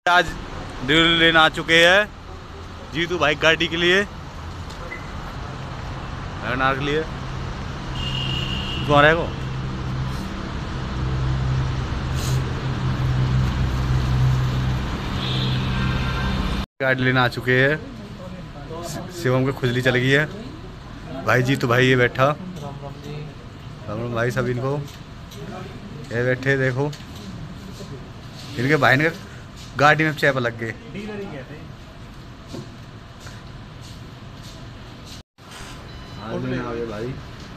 आज डील लेने आ चुके हैं जीतू भाई गाड़ी के लिए, वैगनार के लिए। कौन है वो? गाड़ी लेने आ चुके हैं। शिवम को खुजली चल गई है। भाई जीतू भाई ये बैठा, राम भाई सब इनको ये बैठे। देखो इनके भाई ने गाड़ी में चैप लग गए। भाई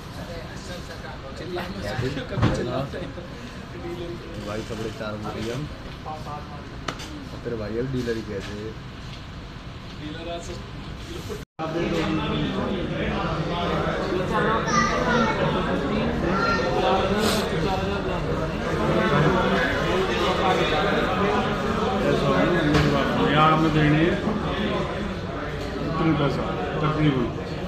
भाई कपड़े 4 मीडियम तेरे भाई अब डीलर ही कहते हैं। यहाँ में देने इतने पैसा तकरीबन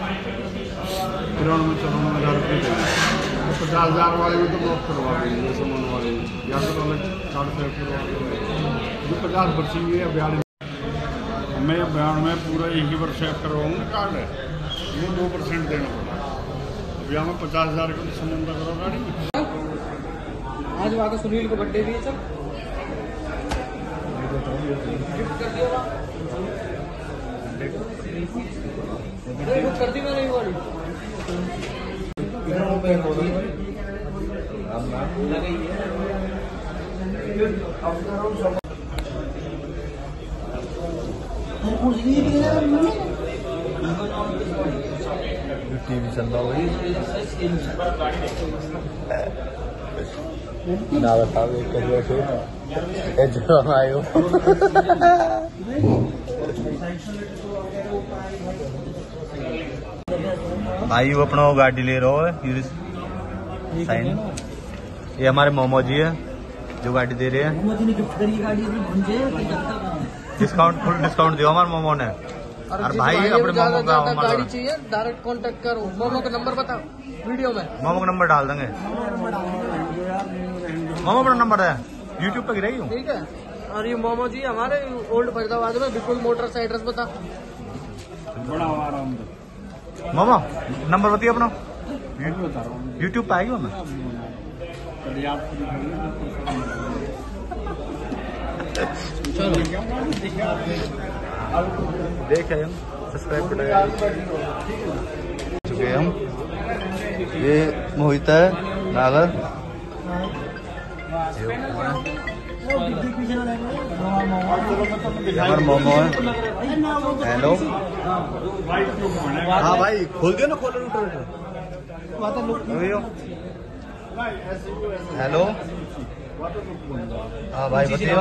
93-54,000 रुपये देंगे। 50,000 वाले में तो ब्लॉक करवा देंगे सामान वाले में, या तो अलग 400 करवा देंगे। जो 50 बचेंगे या 42 मैं बयान में पूरा एक ही बार चेक करवाऊँगा कार्ड है, वो 2% देना पड़ा। अब यहाँ में 50,000 का सामान करो गाड़ी में। आज वहाँ का सुनील को बर्थडे भी है सर, गिफ्ट कर दिया कर दी मैंने ये वाली। टीवी चल रहा भाई ना बताओ आयो। भाई वो अपना गाड़ी ले रहा है साइन। ये हमारे मोमो जी है जो गाड़ी दे रहे हैं। डिस्काउंट फुल डिस्काउंट दिया हमारे मोमो ने। और भाई अपने मोमो का गाड़ी चाहिए डायरेक्ट कांटेक्ट करो। मोमो का नंबर बताओ वीडियो में, मोमो का नंबर डाल देंगे। मोमो का नंबर है यूट्यूब पे गिरेगी, ठीक है। और ये मोमो जी हमारे ओल्ड फरीदाबाद में बिल्कुल मोटर्स एड्रेस बता। मोमो नंबर बताइए अपना, यूट्यूब पे आएगी मैं देखे हम सब्सक्राइब कर चुके हम। ये मोहित है नागर, हमारा मोमो है। हेलो हाँ भाई खोल दियो ना, खोलो हेलो हाँ भाई बताइए।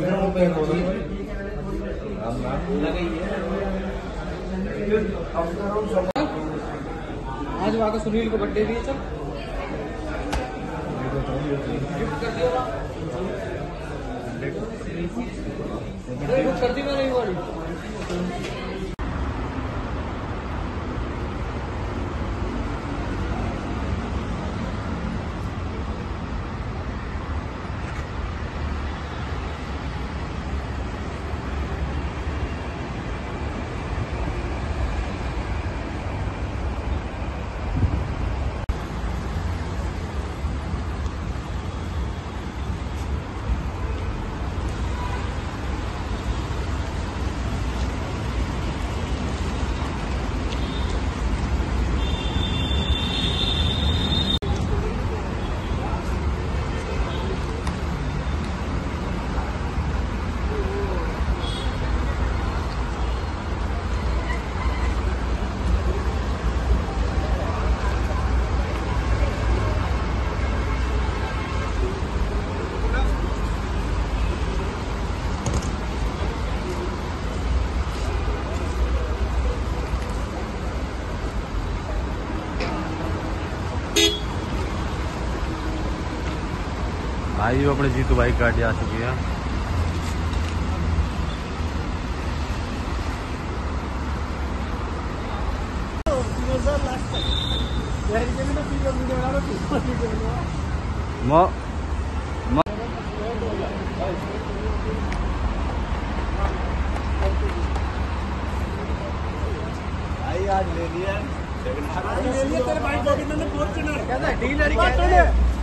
आज वहाँ का सुनील को बर्थडे भी है सर, गिफ्ट कर दिया कर दी मैंने ये वाली। भाई वो अपने जीतू भाई गाड़ी आ चुकी है। आज ले लिया तेरे भाई को कितने फॉर्च्यूनर कहता डीलर कहते हैं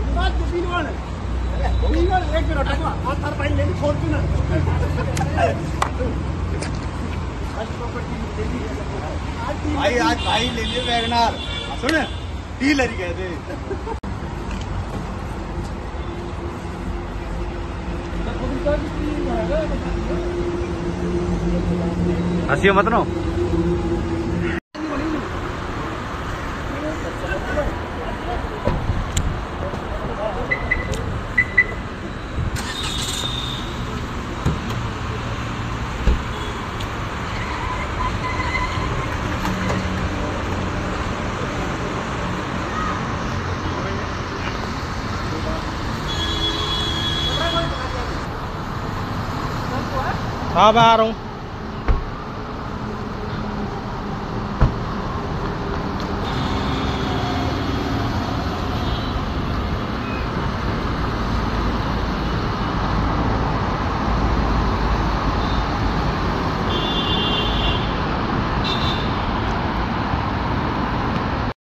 एक मिनट आज तार भाई ले ली फॉर्च्यूनर भाई आज भाई ले लिए वैगनार सुन डीलर ही कहते हंसियो मत नो। हाँ मैं आ रहा हूँ।